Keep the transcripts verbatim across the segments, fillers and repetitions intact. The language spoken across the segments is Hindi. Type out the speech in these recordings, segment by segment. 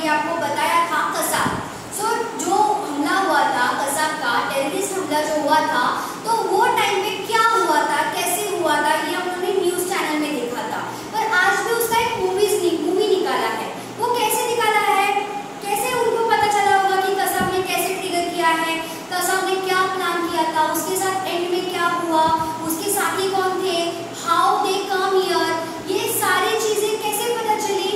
आपको बताया था कसाब। सो so, जो हमला हुआ था कसाब का, टेररिस्ट हमला जो हुआ था, तो वो टाइम पे क्या हुआ था, कैसे हुआ था, ये हम लोगों ने न्यूज चैनल में देखा था। पर आज भी उसका एक मूवीज मूवी निकाला है। वो कैसे निकाला है, कैसे उनको पता चला होगा कि कसाब ने कैसे ट्रिगर किया है, कसाब ने क्या प्लान किया था, उसके साथ एंड में क्या हुआ, उसके साथी कौन थे, हाउ दे कम हियर, ये सारी चीजें कैसे पता चली?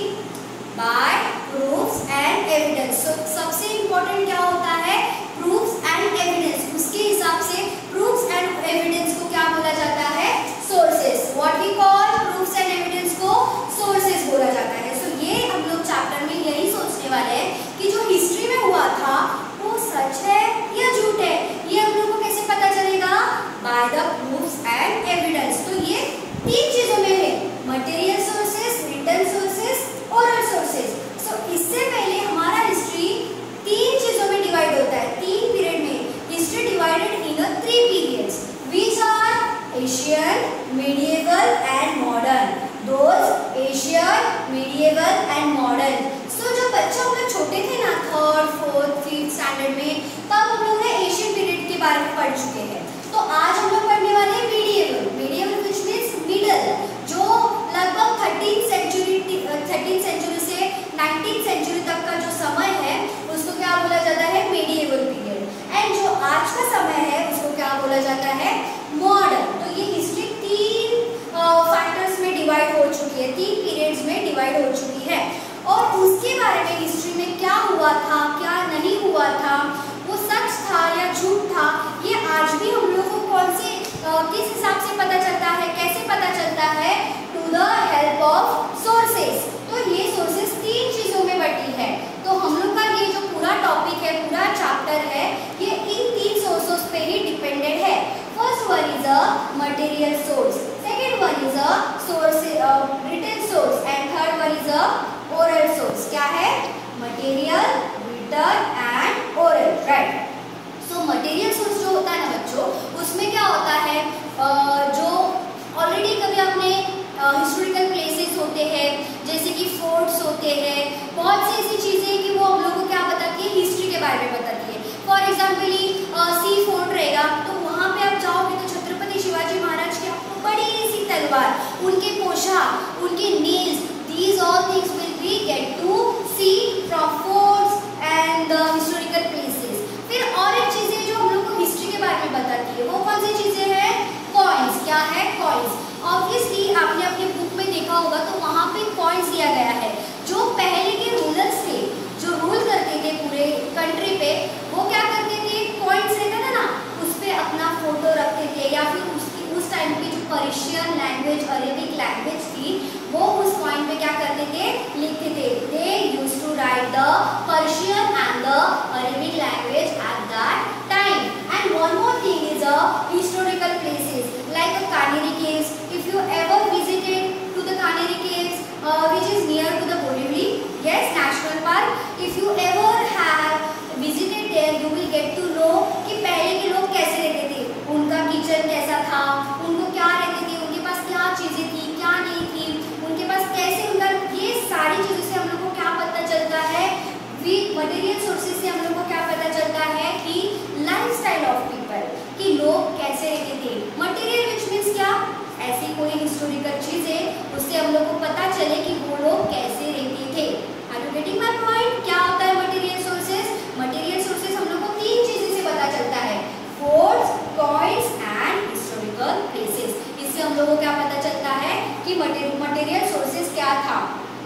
By proofs and evidence. so, सबसे इंपॉर्टेंट क्या होता है? Proofs and evidence. उसके हिसाब से प्रूफ्स एंड एविडेंस को क्या बोला जाता है? Sources. What we call proofs and evidence को सोर्सेस बोला जाता है। सो so, ये हम लोग चैप्टर में यही सोचने वाले हैं कि जो हिस्ट्री में हुआ था वो सच है या झूठ है। ये हम लोग को कैसे पता चलेगा? By the proofs and evidence. तो ये तीन चीजों में है, material sources, written sources, oral sources. So इससे पहले हमारा हिस्ट्री तीन चीजों में डिवाइड होता है, तीन पीरियड में। History divided in a three periods which are ancient, medieval and modern. Those Asian, medieval and modern. So जब बच्चे हम लोग छोटे थे ना, थर्ड फोर्थ फिफ्थ स्टैंडर्ड में, तब हम लोग ने एशियन पीरियड के बारे में पढ़ चुके हैं। तो आज हम लोग पढ़ने वाले हैं medieval. medieval which means middle, जो लगभग थर्टीन सेंचुरी थर्टीन सेंचुरी से नाइनटीन सेंचुरी तक का जो समय है उसको क्या बोला जाता है? medieval period. एंड जो आज का समय है उसको क्या बोला जाता है? मॉडर्न। तो ये हिस्ट्री तीन फैक्टर्स में डिवाइड हो चुकी है, तीन पीरियड्स में डिवाइड हो चुकी है। और उसके बारे में हिस्ट्री में क्या हुआ था, क्या नहीं हुआ था, वो सच था या झूठ था, ये आज भी हम लोग को कौन से किस हिसाब से पता चलता है, कैसे पता चलता है? To the help of sources. तो ये सोर्सेस तीन चीजों में बटी है। तो हम लोग का ये जो पूरा टॉपिक है, पूरा चैप्टर है, ये इन तीन सोर्सेस पे ही डिपेंडेड है। First one is a material source, second one is a source written source and third one is a oral source. क्या है? Material, written and oral, right. So material source जो होता है ना बच्चों, उसमें क्या होता है, uh, जो ऑलरेडी कभी आपने हिस्टोरिकल प्लेसेस होते हैं, जैसे कि फोर्ट्स होते हैं, बहुत सी ऐसी चीजें कि वो हम लोग को क्या बताती है? हिस्ट्री के बारे में बताती है। फॉर एग्जाम्पल सी फोर्ट रहेगा, तो वहाँ पे आप जाओगे तो छत्रपति शिवाजी महाराज की आपको बड़ी सी तलवार, उनके पोशाक, उनके nails, these all things will be get to see from forts and the historical places. फिर और एक चीजें जो हम लोग को हिस्ट्री के बारे में बताती है, वो कौन सी चीजें हैं? कॉइन्स। क्या है? कॉइन्स। ऑब्वियसली आपने अपने बुक में देखा होगा, तो वहाँ पे कॉइन्स दिया गया है। जो पहले के रूलर्स थे, जो रूल करते थे पूरे कंट्री पे, वो क्या करते थे? कॉइन्स रहता था ना, उस पे अपना फोटो रखते थे, या फिर उसकी उस टाइम की जो पर्शियन लैंग्वेज, अरेबिक लैंग्वेज थी, वो उस कॉइन पे क्या करते थे? लिखते थे। They used to write the Persian and the Arabic language at that time. And one more thing is a historical places like the Kanheri Caves. If you ever visited to the Kanheri Caves, uh, which is near to the Borivali, yes, national park, if you ever have visited there, you will get to know कि पहले के लोग कैसे रहते थे, उनका किचन कैसा था, उनको क्या रहते थे, उनके पास क्या चीजें थी, क्या नहीं थी, उनके पास कैसे, उनका ये सारी चीजों से हम लोग को क्या पता चलता है? वी मटेरियल सोर्सेज से हम लोग को क्या पता चलता है कि लाइफस्टाइल ऑफ पीपल, कि लोग कैसे रहते थे। मटेरियल विच मीन्स क्या? ऐसी कोई हिस्टोरिकल चीज है उससे हम लोग को पता चले कि वो लोग कैसे रहते थे। Are you getting my point? क्या होता है मटेरियल सोर्सेज? मटेरियल सोर्सेज हम लोग को तीन चीजें से पता चलता है, forts, coins and historical places. इससे हम लोग को क्या पता चलता है कि मटेरियल सोर्सेज क्या था।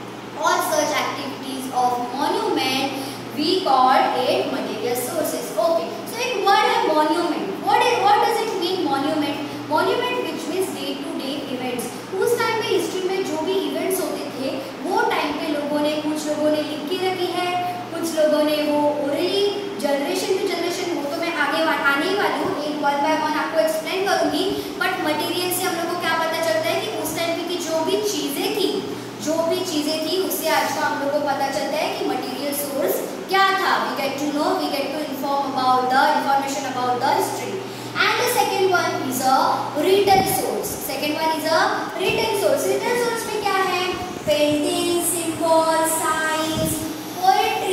All such activities of monument we called it material sources. Okay, so एक word है monument. What is what does it mean monument? Monument which means day to day events. उस टाइम पे हिस्ट्री में जो भी इवेंट्स होते थे, वो टाइम पे लोगों ने, कुछ लोगों ने लिख के रखी है, कुछ लोगों ने वो ओरली जनरेशन टू जनरेशन, वो तो मैं आगे आने ही वाली हूँ, एक वन बाय वन आपको एक्सप्लेन करूंगी। बट मटेरियल से हम लोग को क्या पता चलता है कि उस टाइम पे की जो भी चीजें थी, जो भी चीजें थी उससे आज का हम लोग को पता चलता है कि मटेरियल सोर्स क्या था। We get to know, we get to inform about the information about the history. And the second one is a written source. Second one is a written source. Written source में क्या है? Painting, symbol, science, poetry,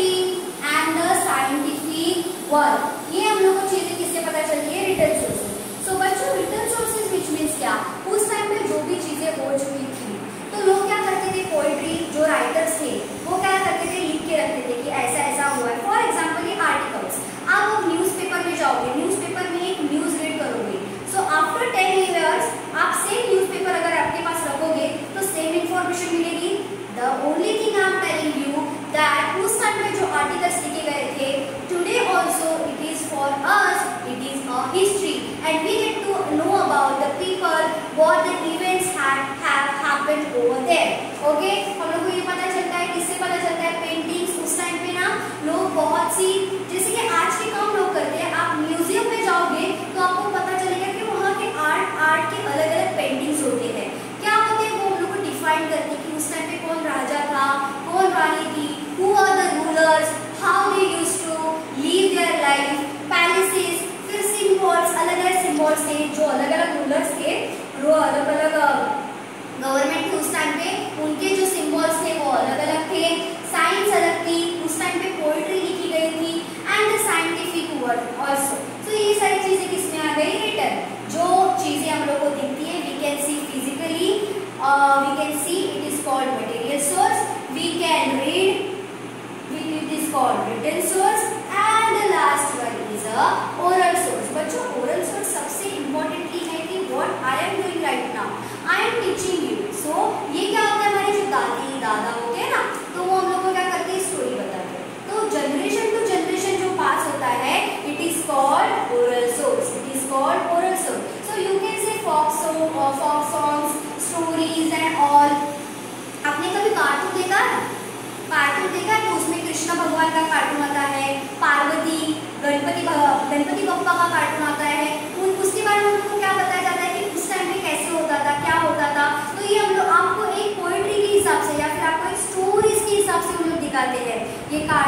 and we get to know about the people, what the events had have happened over there. Okay, हम लोग को ये पता चलता है, किससे पता चलता है? पेंटिंग्स। उस टाइम पे ना लोग बहुत सी, जैसे कि आज के काम लोग करते हैं, आप म्यूजियम में जाओगे तो आपको पता चलेगा कि वहाँ के आर्ट आर्ट के अलग अलग पेंटिंग्स होते हैं। क्या होते हैं वो हम लोग को डिफाइन करते हैं कि उस टाइम पे कौन राजा था, कौन रानी थी, who are the rulers, how they used to live their life, palaces, फिर सिंबल्स, अलग अलग सिंबल्स थे जो अलग अलग रूलर्स थे, वो अलग अलग गवर्नमेंट के उस टाइम पे उनके जो सिंबल्स थे वो अलग अलग थे, साइंस अलग थी, उस टाइम पे पोएट्री लिखी गई थी एंड साइंटिफिक वर्क आल्सो। तो ये सारी चीजें किसमें आ गई? रिटन। जो चीजें हम लोग को दिखती है, we can see physically, we can see, it is called material source, we can read, it is called written source, and the last one is a oral source. बच्चों, ओरल सोर्स सबसे इंपॉर्टेंटली है कि what I am doing right now, I am teaching you. So ये क्या होता है, हमारे जो दादी दादा होते हैं ना, तो वो हम लोग को क्या करते हैं? स्टोरी बताते हैं। तो जनरेशन टू जनरेशन जो पास होता है, it is called oral source, it is called oral source. So you can say folk song, folk songs, stories and all. आपने कभी कार्टून देखा है? कार्टून देखा है तो उसमें कृष्ण भगवान का कार्टून आता है, पार्वती, गणपति गणपति बप्पा का कार्टून आता है। उन उसके बारे में उनको क्या बताया जाता है कि उस टाइम में कैसे होता था, क्या होता था। तो ये हम लोग आपको एक पोएट्री के हिसाब से या फिर आपको एक स्टोरीज के हिसाब से हम लोग दिखाते हैं। ये